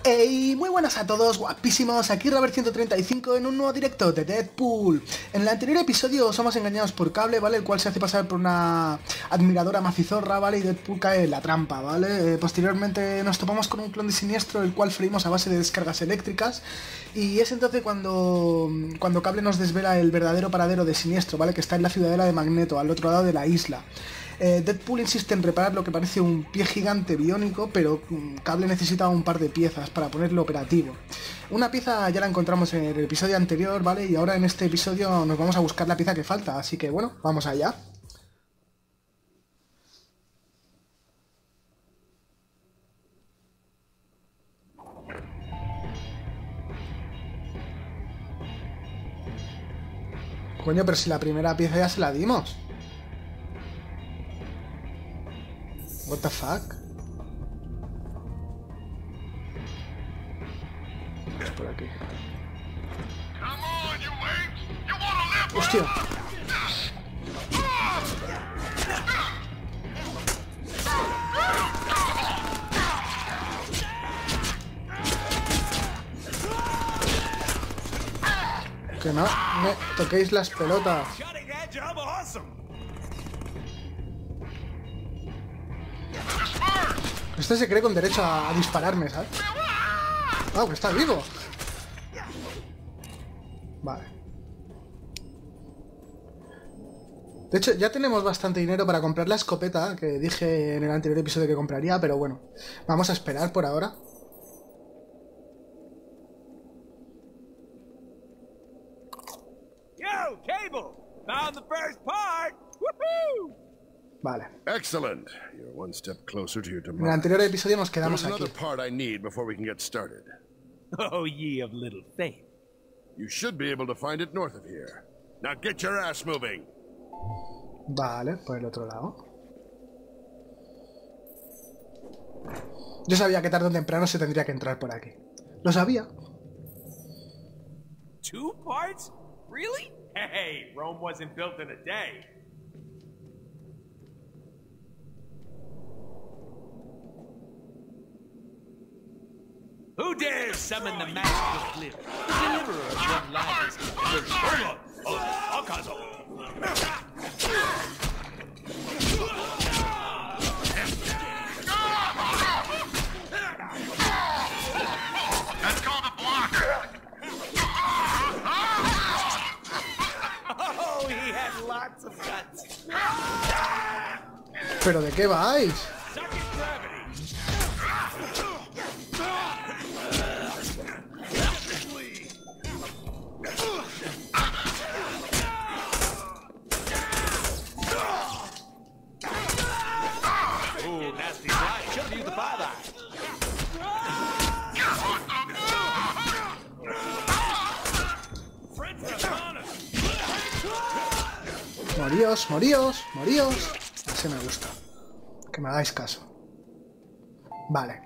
Hey, muy buenas a todos, guapísimos, aquí Robert135 en un nuevo directo de Deadpool. En el anterior episodio somos engañados por Cable, ¿vale? El cual se hace pasar por una admiradora macizorra, ¿vale? Y Deadpool cae en la trampa, ¿vale? Posteriormente nos topamos con un clon de Siniestro, el cual freímos a base de descargas eléctricas. Y es entonces cuando Cable nos desvela el verdadero paradero de Siniestro, ¿vale? Que está en la ciudadela de Magneto, al otro lado de la isla. Deadpool insiste en reparar lo que parece un pie gigante biónico, pero Cable necesita un par de piezas para ponerlo operativo. Una pieza ya la encontramos en el episodio anterior, ¿vale? Y ahora en este episodio nos vamos a buscar la pieza que falta, así que bueno, vamos allá. Coño, pero si la primera pieza ya se la dimos. What the fuck? Es por aquí. ¡Hostia! Que no me toquéis las pelotas. Este se cree con derecho a dispararme, ¿sabes? ¡Ah, que está vivo! Vale. De hecho, ya tenemos bastante dinero para comprar la escopeta, que dije en el anterior episodio que compraría, pero bueno. Vamos a esperar por ahora. Yo, Cable! Found the first part! Woohoo! Vale. Excellent. You're one step closer to your En el demise. anterior episodio nos quedamos There's aquí. another part I need before we can get started. Oh, ye of little faith. You should be able to find it north of here. Now get your ass moving. Vale, por el otro lado. Yo sabía que tarde o temprano se tendría que entrar por aquí. Lo sabía. 2 parts? Really? Hey, Rome wasn't built in a day. Who dares summon the master of Glyph, the deliverer of one-liners? Hold on, Akazo. That's called a blocker. Oh, he had lots of guts. ¿Pero de qué vais? Suck it, gravity. Ooh, nasty fly. Should've used the bye-bye. Moríos, moríos, moríos. Así me gusta. Que me hagáis caso. Vale.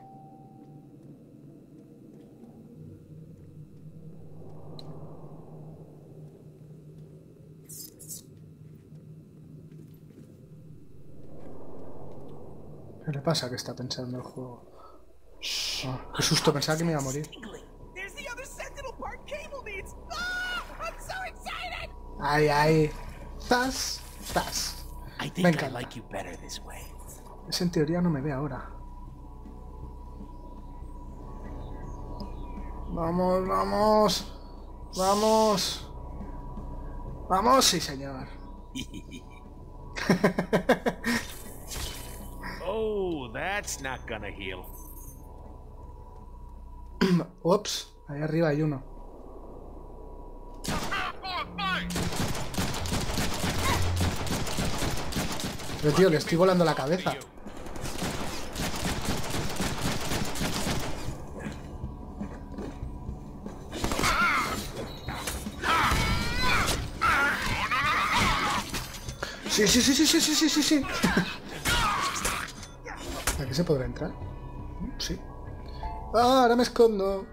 ¿Qué le pasa? ¿Qué está pensando el juego? Oh, qué susto, pensaba que me iba a morir. There's the other Sentinel part Cable needs. Ah, I'm so excited. Ay, ay. Zas, zas. I Me think I encanta. like you better this way. Ese en teoría no me ve ahora. Vamos, vamos. Vamos. Vamos, sí, señor. Oh, that's not gonna heal. Ups, ahí arriba hay uno. Pero tío, le estoy volando la cabeza. Sí, sí, sí, sí, sí, sí, sí, sí, sí. ¿Aquí se podrá entrar? Sí. Ah, ahora me escondo.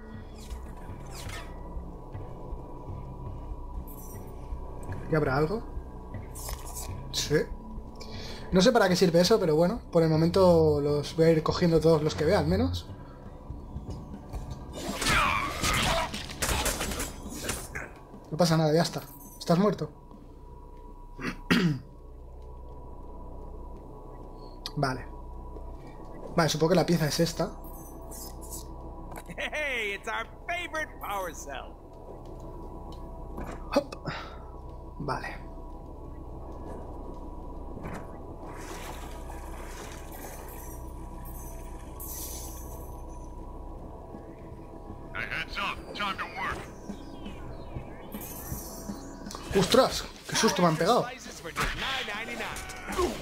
¿Y habrá algo? Sí. No sé para qué sirve eso, pero bueno, por el momento los voy a ir cogiendo todos los que vea, al menos. pasa nada, ya está. ¿Estás muerto? Vale. Vale, supongo que la pieza es esta. Hey, it's our favorite power cell. Hop. Vale. Hey, heads up. Time to work. ¡Ostras! ¡Qué susto me han pegado! Slices for just $9.99.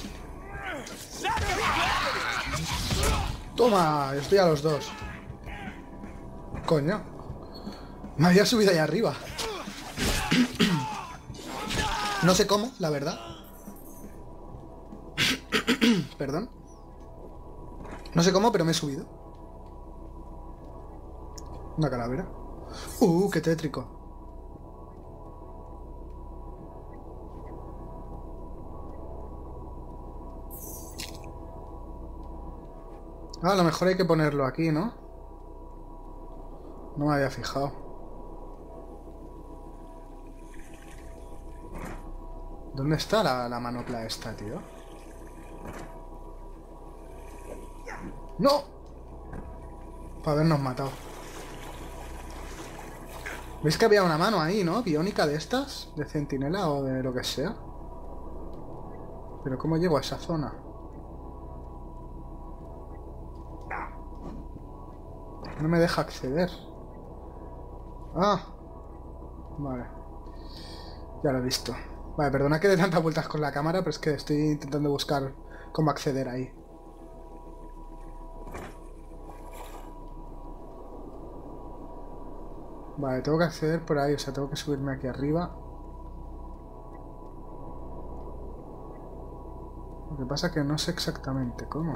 ¡Toma! Estoy a los dos. Coño. Me había subido ahí arriba. No sé cómo, la verdad. Perdón. No sé cómo, pero me he subido. Una calavera. ¡Qué tétrico! Ah, a lo mejor hay que ponerlo aquí, ¿no? No me había fijado. ¿Dónde está la manopla esta, tío? ¡No! Para habernos matado. ¿Veis que había una mano ahí, no? Biónica de estas, de centinela o de lo que sea. Pero ¿cómo llego a esa zona? No me deja acceder. Ah. Vale. Ya lo he visto. Vale, perdona que dé tantas vueltas con la cámara, pero es que estoy intentando buscar cómo acceder ahí. Vale, tengo que acceder por ahí, o sea, tengo que subirme aquí arriba. Lo que pasa es que no sé exactamente cómo.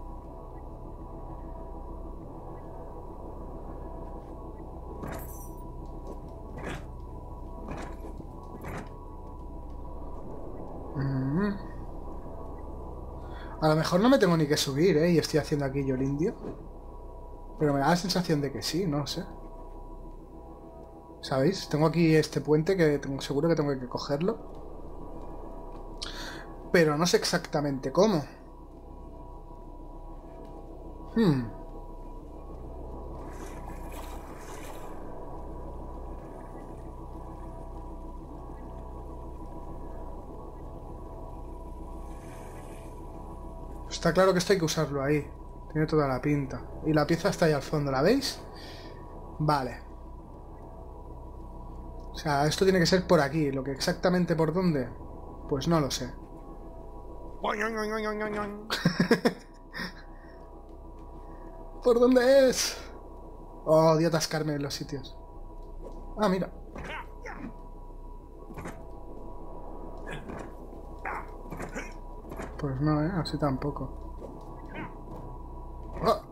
A lo mejor no me tengo ni que subir, ¿eh? Y estoy haciendo aquí yo el indio. Pero me da la sensación de que sí, no sé. ¿Sabéis? Tengo aquí este puente que seguro que tengo que cogerlo. Pero no sé exactamente cómo. Está claro que esto hay que usarlo ahí. Tiene toda la pinta. Y la pieza está ahí al fondo, ¿la veis? Vale. O sea, esto tiene que ser por aquí. Lo que exactamente por dónde, pues no lo sé. ¿Por dónde es? Oh, odio atascarme en los sitios. Ah, mira. Pues no, así tampoco. ¡Oh!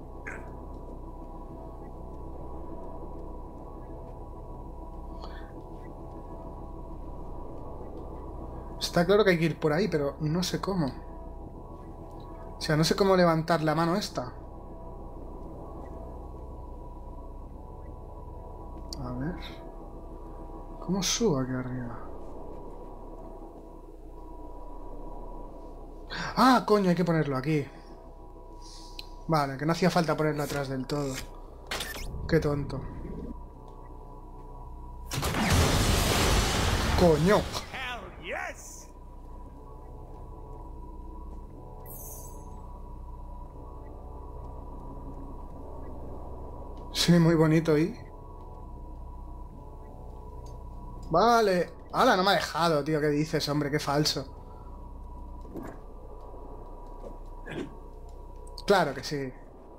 Está claro que hay que ir por ahí, pero no sé cómo. O sea, no sé cómo levantar la mano esta. A ver. ¿Cómo subo aquí arriba? Ah, coño, hay que ponerlo aquí. Vale, que no hacía falta ponerlo atrás del todo. Qué tonto. ¡Coño! Hell yes! Sí, muy bonito ahí. Vale. ¡Hala! No me ha dejado, tío. ¿Qué dices, hombre? Qué falso. Claro que sí.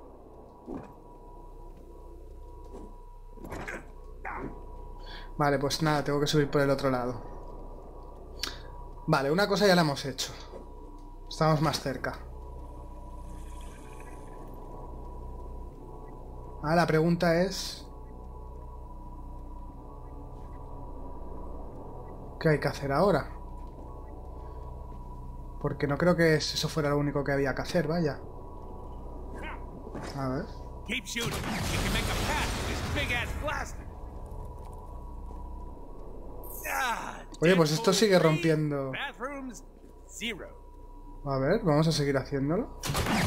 Vale, pues nada, tengo que subir por el otro lado. Vale, una cosa ya la hemos hecho. Estamos más cerca. Ah, la pregunta es... ¿qué hay que hacer ahora? Porque no creo que eso fuera lo único que había que hacer, vaya. A ver. Keep shooting. You can make a pass with this big ass blaster. Oye, pues esto sigue rompiendo. Bathrooms, 0. A ver, vamos a seguir haciéndolo.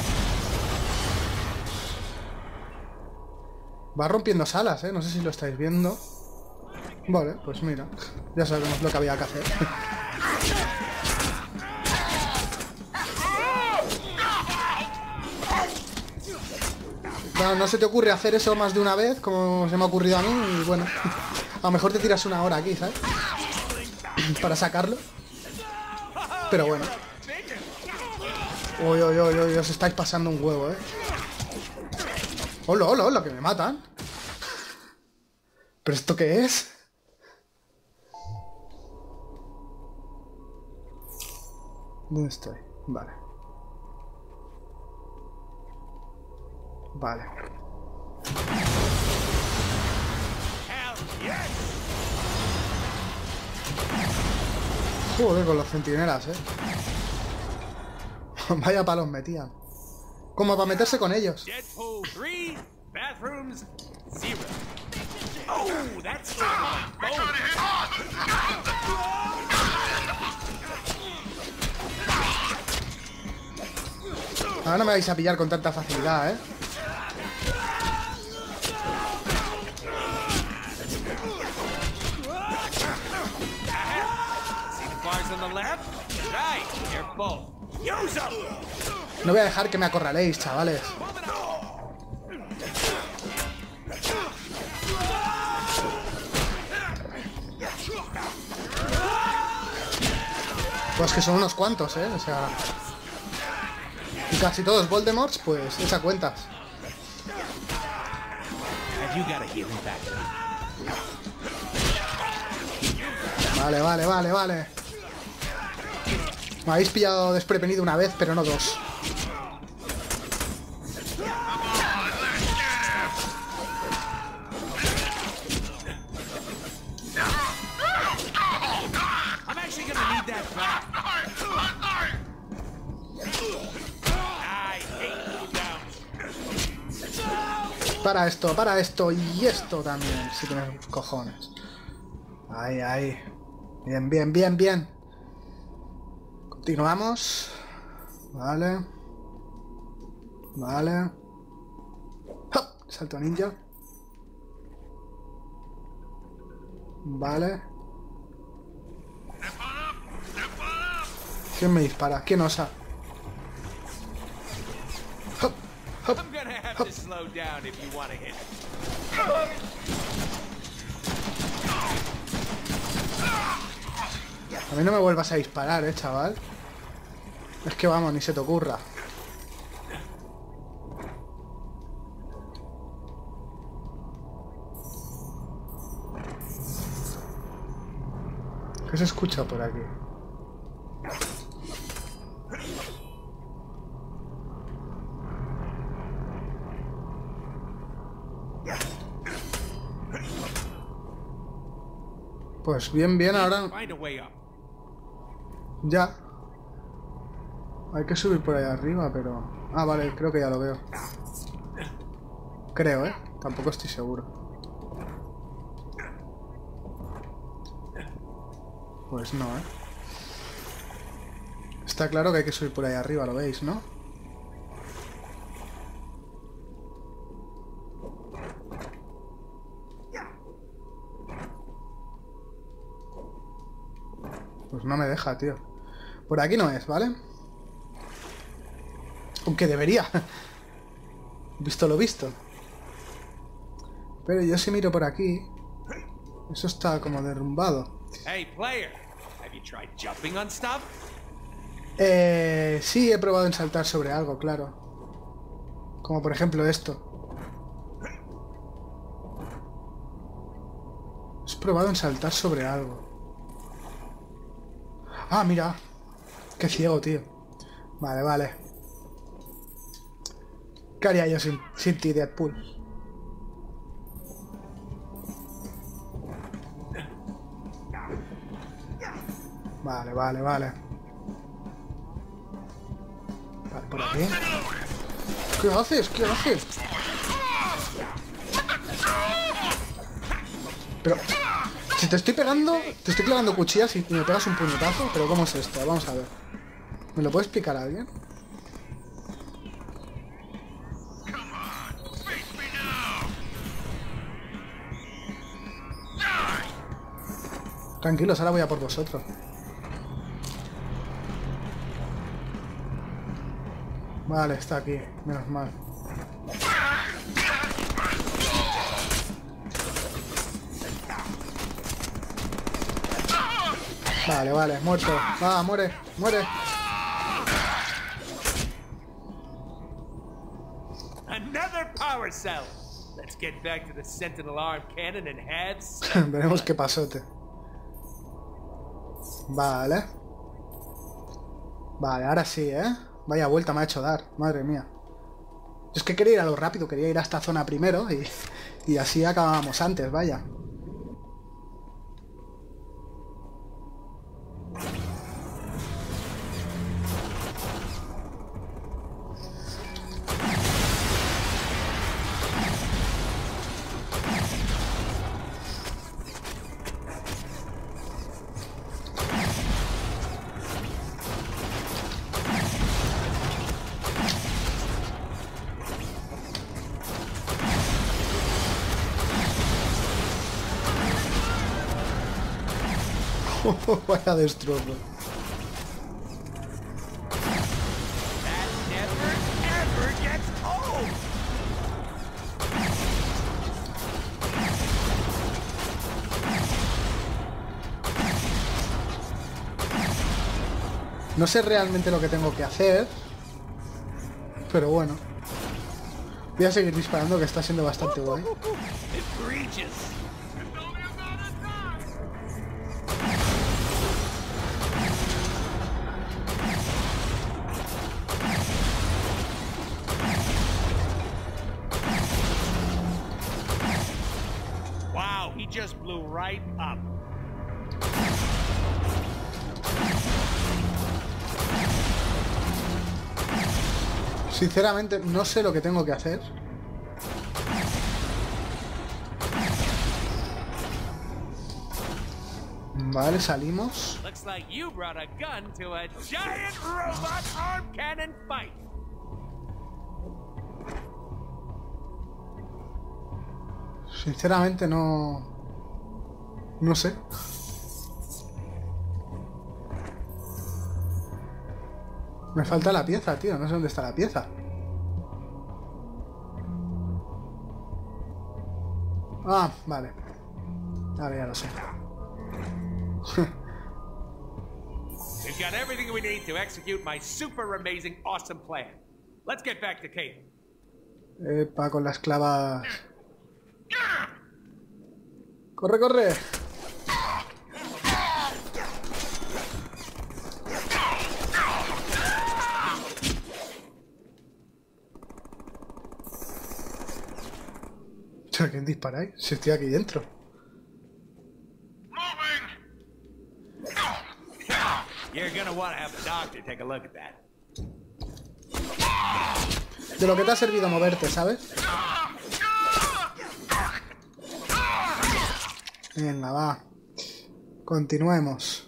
Va rompiendo salas, no sé si lo estáis viendo. Vale, pues mira, ya sabemos lo que había que hacer. No se te ocurre hacer eso más de una vez, como se me ha ocurrido a mí, y bueno, a lo mejor te tiras una hora aquí, ¿sabes? Para sacarlo. Pero bueno. Uy, os estáis pasando un huevo, Hola, hola, hola, que me matan. ¿Pero esto qué es? ¿Dónde estoy? Vale. Vale. Joder, con los centinelas, Vaya palos metían. Como para meterse con ellos. Deadpool 3, bathrooms, 0. Oh, that's oh. Ahora no me vais a pillar con tanta facilidad, No voy a dejar que me acorraléis, chavales. Pues que son unos cuantos, o sea... Y casi todos Voldemorts, pues, echa cuentas. Vale. Me habéis pillado desprevenido una vez, pero no dos. Para esto y esto también, si tienes cojones. Ahí. Bien. Continuamos. Vale. ¡Hop! Salto ninja. Vale. ¿Quién me dispara? ¿Quién osa? ¡Hop! I'm gonna have to slow down if you want to hit. A mí no me vuelvas a disparar, chaval. Es que vamos, ni se te ocurra. ¿Qué se escucha por aquí? Pues bien, ahora... Ya. Hay que subir por ahí arriba, pero... Ah, vale, creo que ya lo veo. Creo, Tampoco estoy seguro. Pues no, Está claro que hay que subir por ahí arriba, lo veis, ¿no? Pues no me deja, tío. Por aquí no es, ¿vale? Aunque debería. Visto lo visto. Pero yo si miro por aquí... Eso está como derrumbado. Hey, player. Have you tried jumping on stuff? Sí, he probado en saltar sobre algo, claro. Como por ejemplo esto. He probado en saltar sobre algo. Ah, mira. Qué ciego, tío. Vale. ¿Qué haría yo sin ti, Deadpool? Vale. Vale, por aquí. ¿Qué haces? Pero... Si te estoy pegando, te estoy clavando cuchillas y me pegas un puñetazo, pero ¿cómo es esto? Vamos a ver. ¿Me lo puede explicar alguien? Tranquilos, ahora voy a por vosotros. Vale, está aquí, menos mal. Vale, vale, muerto. Va, muere, muere. Another power cell. Let's get back to the Sentinel arm cannon and have some. Veremos qué pasote. Vale. Vale, ahora sí, ¿eh? Vaya vuelta me ha hecho dar, madre mía. Es que quería ir a lo rápido, quería ir a esta zona primero y así acabábamos antes, vaya. Vaya destrozo. That never ever gets old. No sé realmente lo que tengo que hacer, pero bueno. Voy a seguir disparando, que está siendo bastante guay. Egregious. Wow, he just blew right up. Sinceramente, no sé lo que tengo que hacer. Vale, salimos. Looks like you brought a gun to a giant robot arm cannon fight. Sinceramente no... No sé. Me falta la pieza, tío. No sé dónde está la pieza. Ah, vale. Ahora ya lo sé. We've got everything we need to execute my super amazing awesome plan. Let's get back to Cable. Epa, con las clavas. ¡Corre, corre! ¿A quién disparáis? Si estoy aquí dentro. You're gonna want to have a doctor take a look at that. De lo que te ha servido moverte, ¿sabes? Venga, va. Continuemos.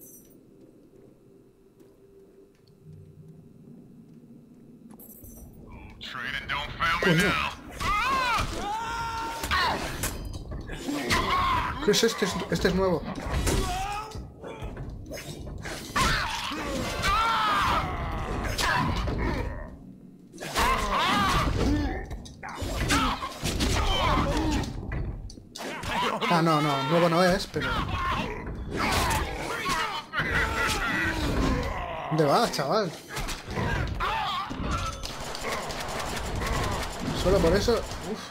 Training don't fail me Coño. now. ¿Qué es este? Este es nuevo. Ah, no, no, nuevo no es, pero... ¿Dónde vas, chaval? Solo por eso... Uf.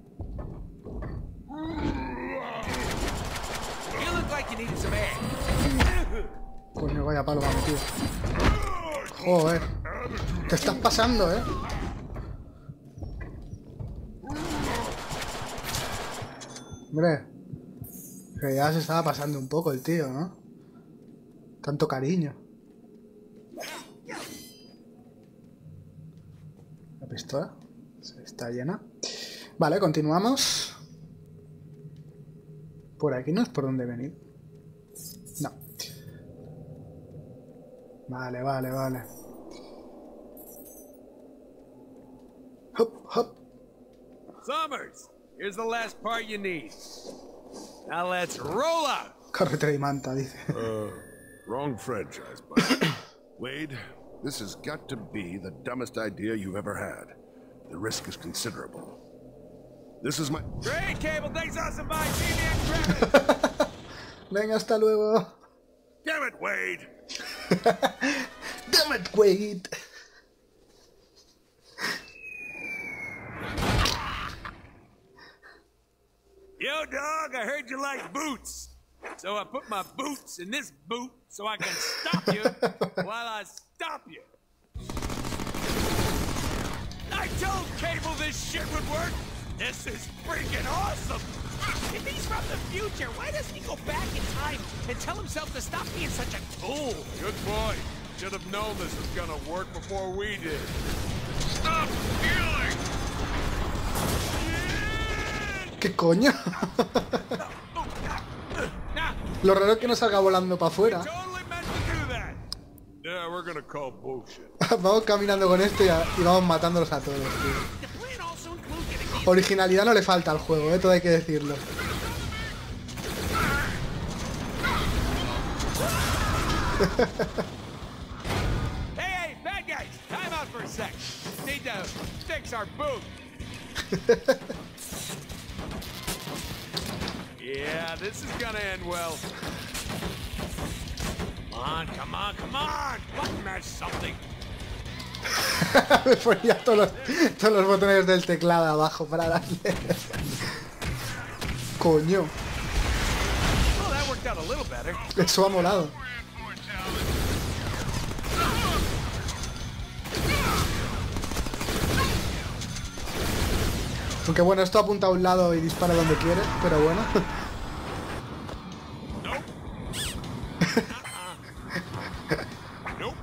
You look like you needed some air. Coño, vaya palo, vamos, tío. Joder. Te estás pasando, ¿eh? Hombre. Que ya se estaba pasando un poco el tío, ¿no? Tanto cariño. La pistola está llena. Vale, continuamos. Por aquí no es por donde venir. No. Vale, vale, vale. Hop, hop. Summers, here's the last part you need. Now let's roll out. Carretera y manta, dice. Wrong franchise, buddy. Wade, this has got to be the dumbest idea you've ever had. The risk is considerable. This is my... Great, Cable. Thanks awesome. Bye. See you next credit. Venga, hasta luego. Damn it, Wade! Damn it, Wade. Yo, dog, I heard you like boots. So I put my boots in this boot so I can stop you while I stop you. I told Cable this shit would work. This is freaking awesome. If he's from the future, why doesn't he go back in time and tell himself to stop being such a tool? Good boy. Should have known this was gonna work before we did. Stop healing! ¿Qué coño? Lo raro es que no salga volando para afuera. Totally meant to do that. Yeah, we're gonna call bullshit. Vamos caminando con esto y vamos matándolos a todos, tío. The plan also includes getting Originalidad no le falta al juego, todo hay que decirlo. Hey, bad guys! Time out for a sec. Need to fix our boot. Yeah, this is gonna end well. Come on, come on, come on! Button mash something. Me ponía todos los botones del teclado abajo para darle. Coño, Well, that worked out a little better. eso ha molado. Aunque bueno, esto apunta a un lado y dispara donde quiere, pero bueno. Nope.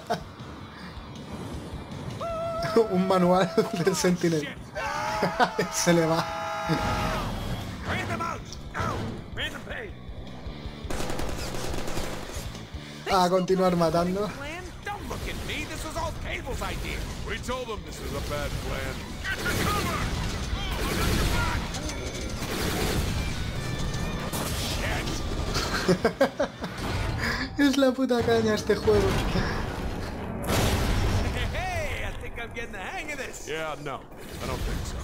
Un manual del Sentinel. Se le va. Random out! Ow! Random pay! A continuar matando. Plan? Don't look at me. This was all Cable's idea. We told them this was a bad plan. Get to cover! Es la puta caña este juego. Hey, I think I'm getting the hang of this. Yeah, no, I don't think so.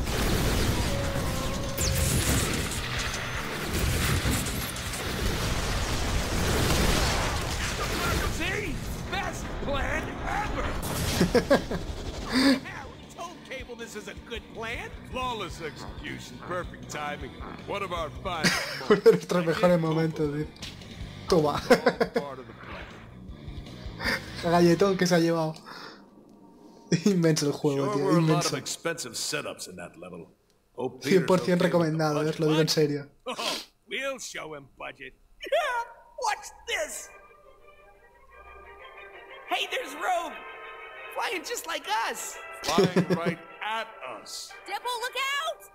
See? Best plan ever! Yeah, we told Cable this is a good plan. Flawless execution, perfect timing. One of our finest Uno de nuestros mejores momentos, tío. Toma. part of the plan. Galletón que se ha llevado. Inmenso el juego, Sure tío. were a lot of Inmenso. expensive setups in that level. 100% recomendado, os lo digo en serio. Oh, we'll show him budget. Yeah, watch this. Hey, there's Rogue, flying just like us. Flying right at us. Deadpool, look out!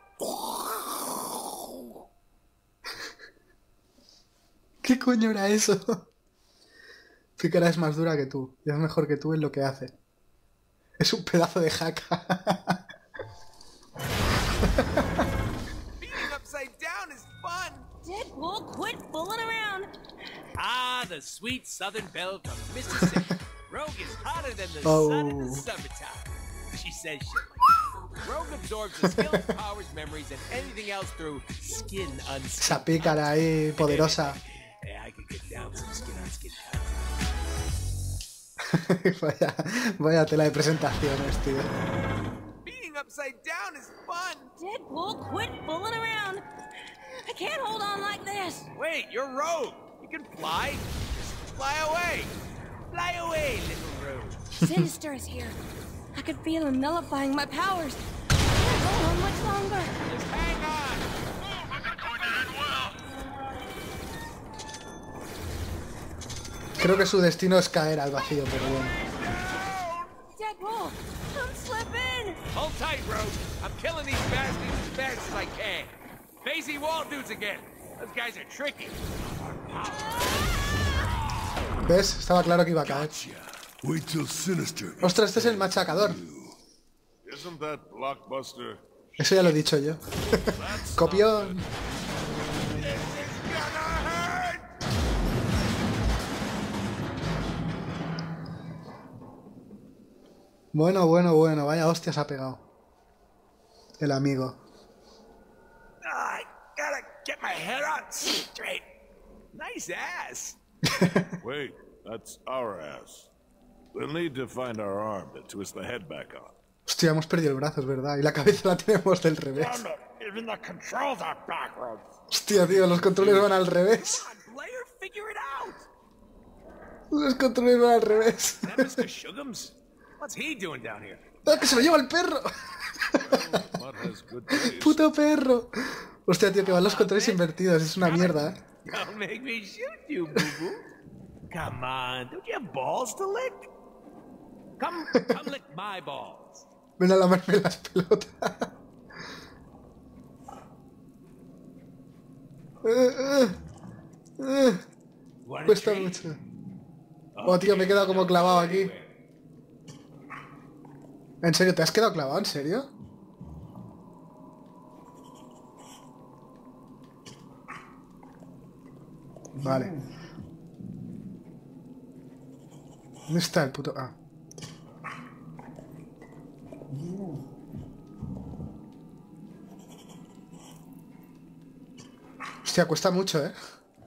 ¿Qué coño era eso? Pícara es más dura que tú. Y es mejor que tú en lo que hace. Es un pedazo de jaca. Being upside down is fun. Deadpool, quit fooling around. Ah, the sweet Southern belle from Mississippi. Rogue is hotter than the Oh. sun in the summertime. She says shit like that. Rogue absorbs the skills, powers, memories, and anything else through skin unskin. Esa pícara ahí, poderosa. Yeah, I could get down some skin on skin. Vaya tela de presentaciones, tío. Being upside down is fun. Deadpool, quit fooling around. I can't hold on like this. Wait, you're Rogue. You can fly. Just fly away. Fly away, little Rogue. Sinister is here. I could feel him nullifying my powers. I can't hold on much longer. Just hang on. Move, isn't going to end well! Creo que su destino es caer al vacío, pero bueno. Deadpool, I'm slipping. Hold tight, Rogue. I'm killing these bastards as fast as I can. Facey wall dudes again. Those guys are tricky. ¿Ves? Estaba claro que iba a caer. Wait till Sinister. Ostras, este es el machacador. Isn't that Blockbuster? Eso ya lo he dicho yo. Copión. Bueno, bueno, bueno. Vaya hostias ha pegado. El amigo. I gotta get my head on straight. Nice ass. Wait, that's our ass. We'll need to find our arm to twist the head back on. Hostia, hemos perdido el brazo, es verdad. Y la cabeza la tenemos del revés. Even the controls are backwards. Hostia, tío, los controles van al revés. Come on, Blair, figure it out. Los controles van al revés. That Mr. Shugums? What's he doing down here? ¡Ah, que se lo lleva el perro! Mud has good taste. ¡Puto perro! Hostia, tío, que van los controles invertidos. Es una mierda, ¿eh? Don't make me shoot you, boo-boo. Come on, don't you have balls to lick? Come lick my balls. Ven a lamerme las pelotas. Want a Cuesta treat? mucho. Oh, tío, me he quedado como clavado aquí. ¿En serio? ¿Te has quedado clavado? ¿En serio? Vale. ¿Dónde está el puto...? Ah. Hostia, cuesta mucho, ¿eh?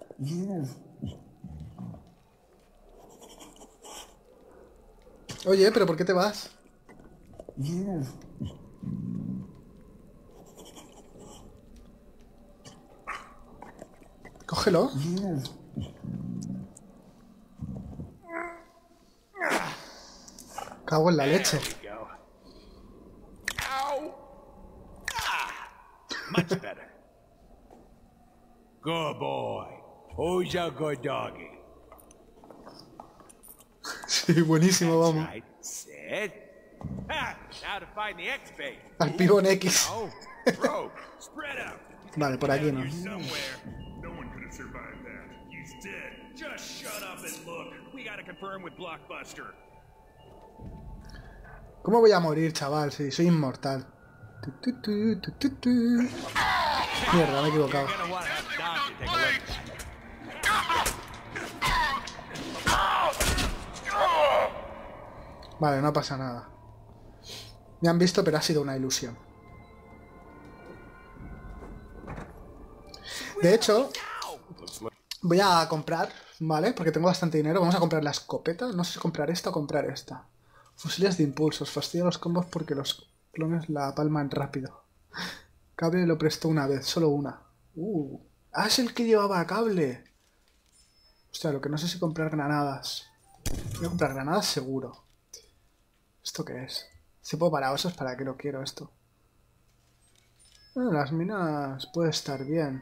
Oye, ¿pero por qué te vas? Cógelo. Cago en la leche. There we go. Ow! Ah! Much better. Good boy. Who's a good doggy? Sí, buenísimo, vamos. Right, sit. Ah, now to find the X-bait. Al pibón X. Oh, bro, spread out. Vale, por aquí no. Somewhere. No one could have survived that. He's dead. Just shut up and look. We gotta confirm with Blockbuster. ¿Cómo voy a morir, chaval? Si soy inmortal. Tu, tu, tu, tu, tu, tu. Mierda, me he equivocado. You're gonna want to have Doc to take a look at that. Vale, no pasa nada. Me han visto, pero ha sido una ilusión. De hecho, voy a comprar, ¿vale? Porque tengo bastante dinero. Vamos a comprar la escopeta. No sé si comprar esta o comprar esta. Fusiles de impulsos. Fastidia los combos porque los clones la palman rápido. Cable lo prestó una vez, solo una. Ah, es el que llevaba cable. Hostia, lo que no sé si comprar granadas. Voy a comprar granadas seguro. ¿Esto qué es? Cepo para osos, ¿para qué lo quiero esto? Bueno, las minas puede estar bien.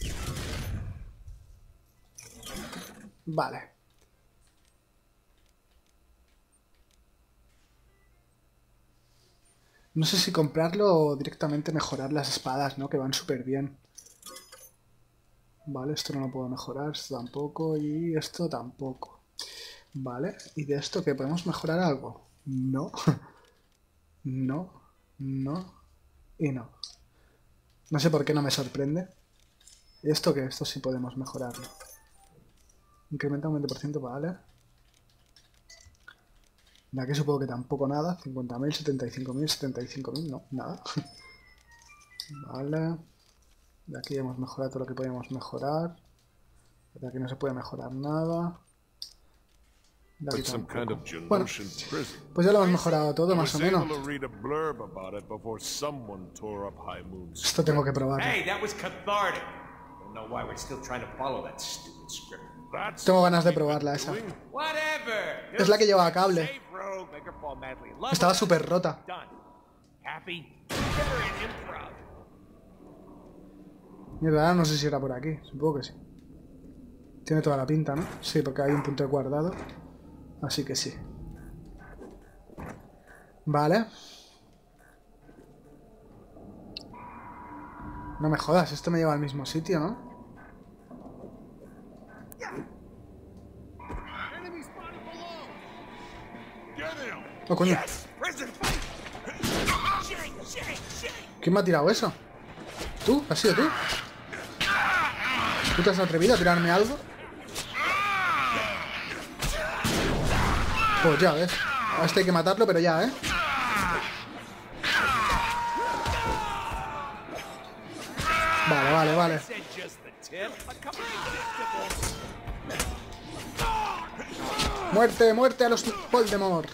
Vale. No sé si comprarlo o directamente mejorar las espadas, ¿no? Que van súper bien. Vale, esto no lo puedo mejorar, esto tampoco y esto tampoco. Vale, ¿y de esto qué? ¿Podemos mejorar algo? No. No. No. Y no. No sé por qué no me sorprende. ¿Y esto qué? Esto sí podemos mejorarlo. Incrementa un 20%, vale. De aquí supongo que tampoco nada. 50.000, 75.000, 75.000, no, nada. Vale. De aquí hemos mejorado todo lo que podíamos mejorar. De aquí no se puede mejorar nada. De aquí tampoco. Bueno, pues ya lo hemos mejorado todo, más o menos. Esto tengo que probarlo. Hey, that was cathartic. I don't know why we're still trying to follow that stupid script. Tengo ganas de probarla esa. Whatever. Es la que llevaba cable. Save Rogue, make her fall madly in love Estaba with súper her. rota. Done. Happy? Get her in improv. Mierda, ahora no sé si era por aquí. Supongo que sí. Tiene toda la pinta, ¿no? Sí, porque hay un punto de guardado. Así que sí. Vale. No me jodas, esto me lleva al mismo sitio, ¿no? Enemy spotted below. Get him! Oh, coño. Yes! Prison fight! Shake! ¿Quién me ha tirado eso? ¿Tú? ¿Has sido tú? ¿Tú te has atrevido a tirarme algo? Pues ya ves. A este hay que matarlo, pero ya, ¿eh? Vale. Said just the tip. A couple of ¡Muerte, muerte a los Voldemort!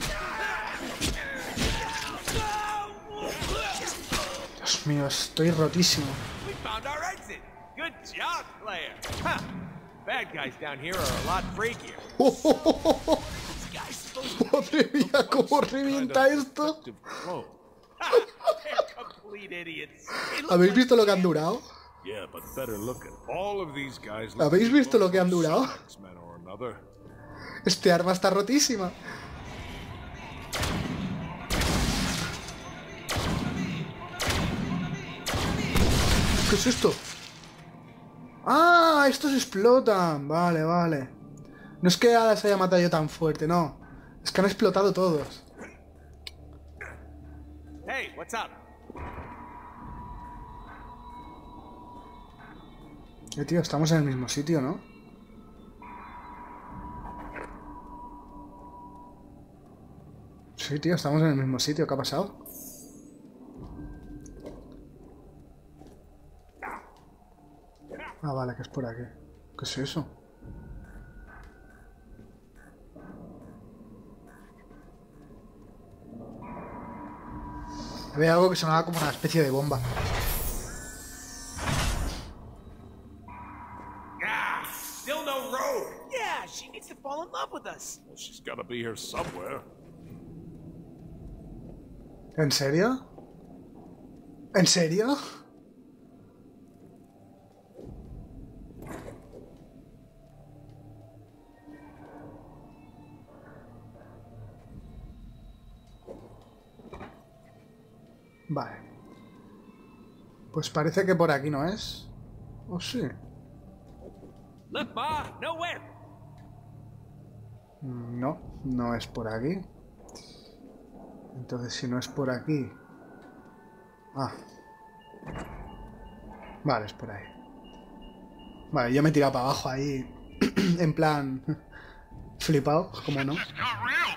Dios mío, estoy rotísimo. We found our exit. Good job, player. Huh. Bad guys down here are a lot freakier. These guys supposed to ¡Madre mía, cómo revienta esto! They're complete idiots. They look ¿Habéis like visto lo que han durado? Yeah, but better looking. All of these guys ¿Habéis visto lo que han durado? X-Men or another. Este arma está rotísima. ¿Qué es esto? ¡Ah! Estos explotan. Vale. No es que se haya matado yo tan fuerte, no. Es que han explotado todos. Hey, what's up? Tío, estamos en el mismo sitio, ¿no? Sí, tío, estamos en el mismo sitio. ¿Qué ha pasado? Ah, vale, que es por aquí. ¿Qué es eso? Había algo que sonaba como una especie de bomba. Still no road. Yeah, she needs to fall in love with us. Well, she's gotta be here somewhere. ¿En serio? ¿En serio? Vale. Pues parece que por aquí no es. ¿O sí? Look, Ma, nowhere. No, no es por aquí. Entonces si no es por aquí... Ah. Vale, es por ahí. Vale, yo me he tirado para abajo ahí. En plan... flipado, como no. It's not real!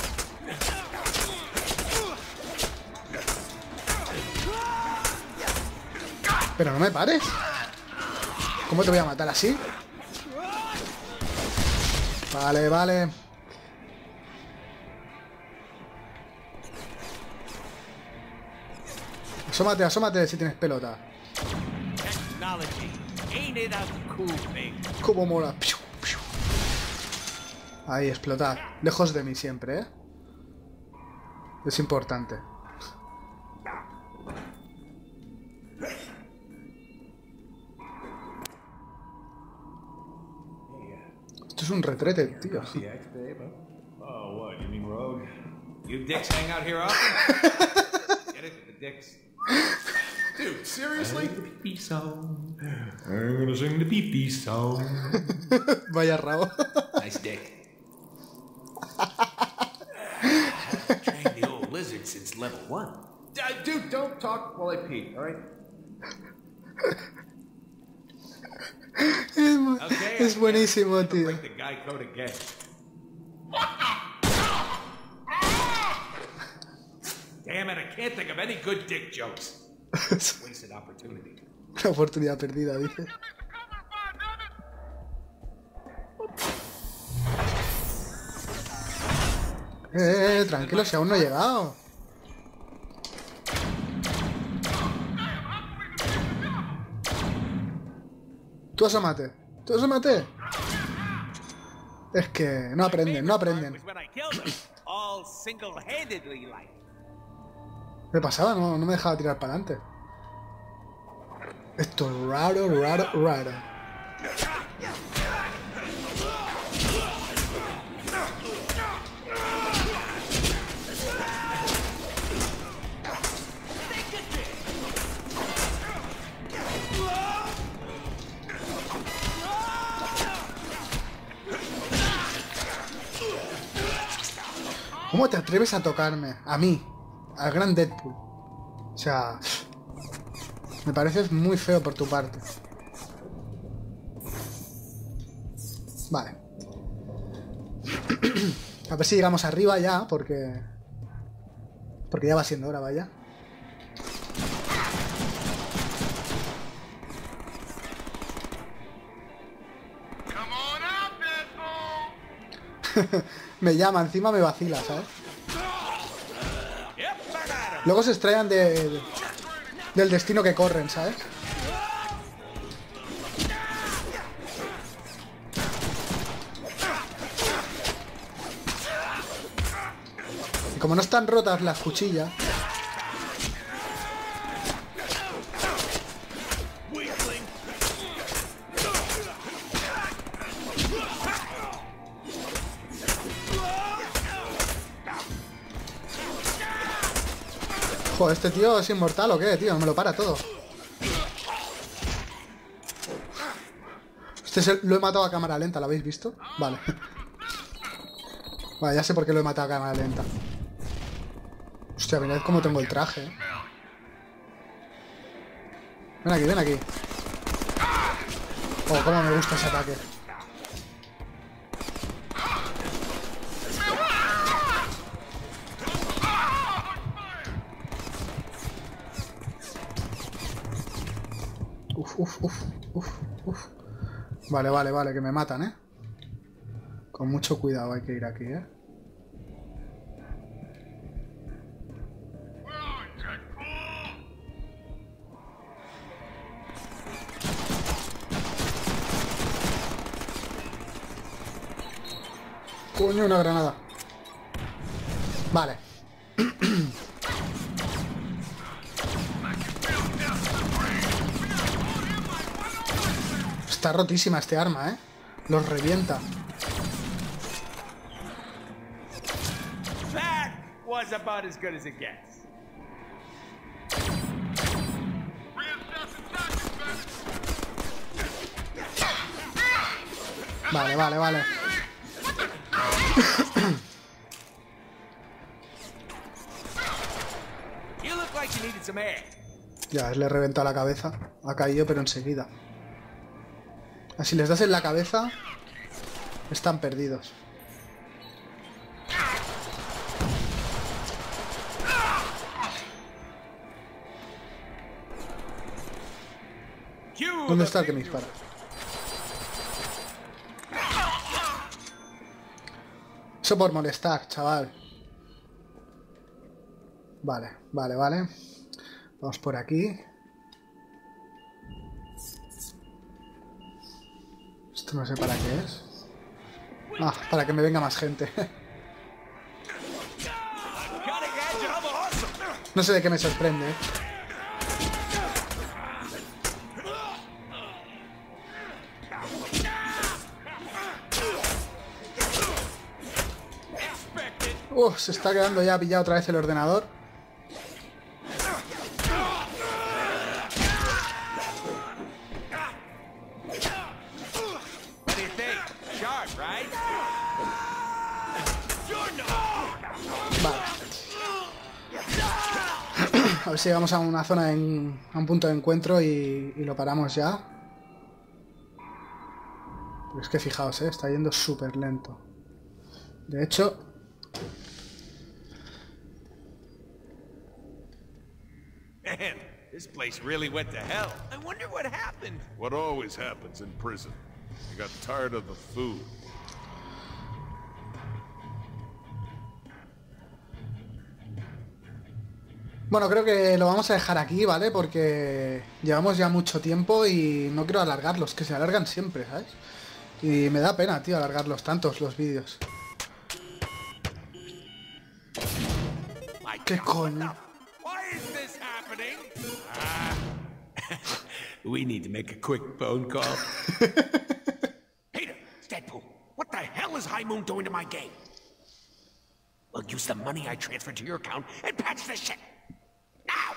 Pero no me pares. ¿Cómo te voy a matar así? Vale. Asómate si tienes pelota. Technology. Ain't it a cool thing? Cómo mola. Piu, piu. Ahí, explotar. Lejos de mí siempre, ¿eh? Es importante. Esto es un retrete, tío. Oh, what? You mean Rogue? You dicks hang out here often? Get it? The dicks. Dude, seriously? Pee song. I'm gonna sing the pee song. Vaya rabo. Nice dick. Trained the old lizard since level 1. Dude, don't talk while I pee, alright? Es buenísimo, tío. Break the guy code again. Damn it, I can't think of any good dick jokes. Wasted opportunity. Una oportunidad perdida, dice. Tranquilo, si aún no he llegado. Tú asómate. Es que no aprenden. Was when I killed him, all single-handedly like. ¿Qué pasaba? No me dejaba tirar para adelante. Esto es raro. ¿Cómo te atreves a tocarme? A mí. Al gran Deadpool. O sea... Me pareces muy feo por tu parte. Vale. A ver si llegamos arriba ya, porque... Porque ya va siendo hora, vaya. Me llama, encima me vacila, ¿sabes? Luego se extrañan del destino que corren, ¿sabes? Y como no están rotas las cuchillas... Joder, ¿este tío es inmortal o qué, tío? Me lo para todo. Lo he matado a cámara lenta, ¿lo habéis visto? Vale. Vale, ya sé por qué lo he matado a cámara lenta. Hostia, mirad cómo tengo el traje, ¿eh? Ven aquí, ven aquí. Oh, cómo me gusta ese ataque. Uf. Vale, que me matan, ¿eh? Con mucho cuidado hay que ir aquí, ¿eh? Coño, una granada. Vale. Está rotísima este arma, ¿eh? Los revienta. That was about as good as it gets. Vale. You look like you needed some air. Ya, le he reventado la cabeza. Ha caído, pero enseguida. Si les das en la cabeza, están perdidos. ¿Dónde está el que me dispara? Eso por molestar, chaval. Vale. Vamos por aquí. Esto no sé para qué es. Ah, para que me venga más gente. No sé de qué me sorprende, ¿eh? Se está quedando ya pillado otra vez el ordenador. Vale. A ver si llegamos a una zona, a un punto de encuentro y lo paramos ya. Pero es que fijaos, está yendo súper lento. De hecho... Man, this place really went to hell. I wonder what happened. What always happens in prison. I got tired of the food. Bueno, creo que lo vamos a dejar aquí, ¿vale? Porque llevamos ya mucho tiempo y no quiero alargarlos, que se alargan siempre, ¿sabes? Y me da pena, tío, alargarlos tantos los vídeos. ¿Qué coño? We need to make a quick phone call. Peter, it's Deadpool. What the hell is High Moon doing to my game? Well, use the money I transferred to your account and patch this shit. Now!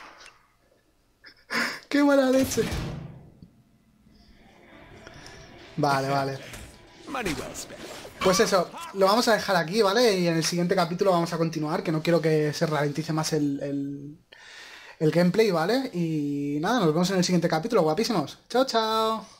¡Qué mala leche! Vale. Money well spent. Pues eso, lo vamos a dejar aquí, ¿vale? Y en el siguiente capítulo vamos a continuar, que no quiero que se ralentice más el gameplay, ¿vale? Y nada, nos vemos en el siguiente capítulo, guapísimos. Chao, chao.